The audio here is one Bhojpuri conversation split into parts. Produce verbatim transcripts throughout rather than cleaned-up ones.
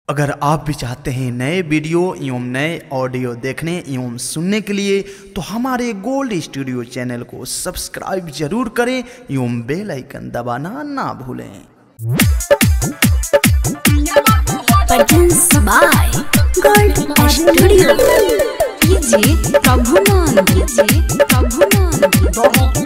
अगर आप भी चाहते हैं नए वीडियो एवं नए ऑडियो देखने एवं सुनने के लिए तो हमारे गोल्ड स्टूडियो चैनल को सब्सक्राइब जरूर करें एवं बेल आइकन दबाना ना भूलें। गोल्ड स्टूडियो कीजिए प्रभुनंद कीजिए प्रभुनंद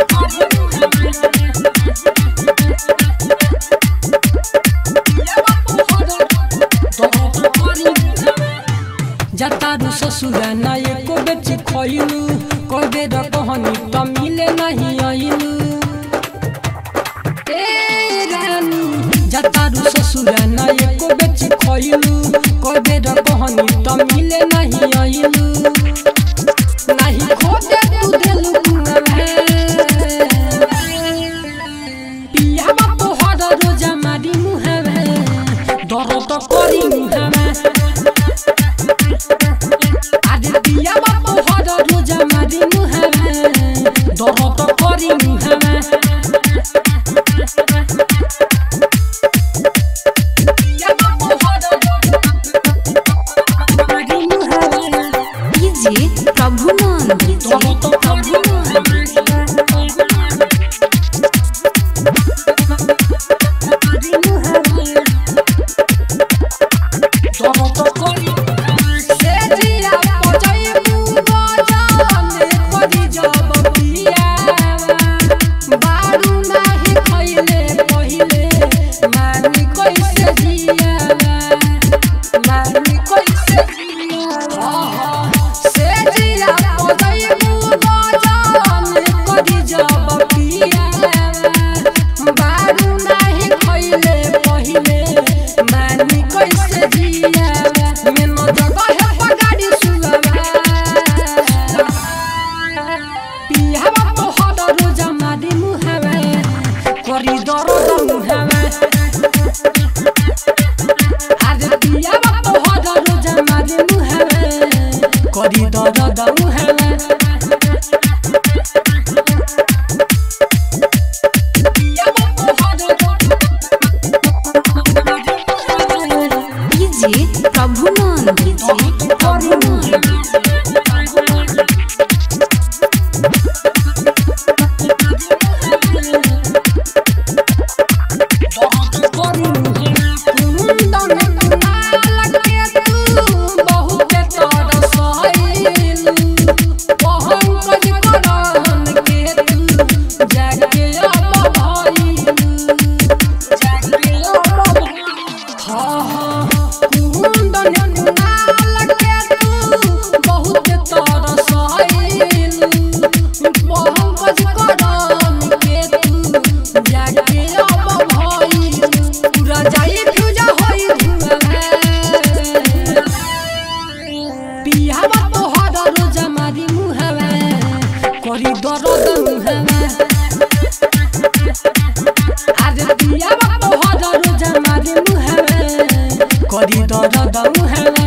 जतारू ससुर ना एको बेच खइलू कोई बेर कहनी त मिले नहीं आइलू ए रानी जतारू ससुर ना एको बेच खइलू कोई बेर कहनी त मिले नहीं आइलू नहीं खोदे तू देलू कुआवे पिया बाप हर रोज मारी मुहवे दर्द करी मुहवे करी दर्द मुहवे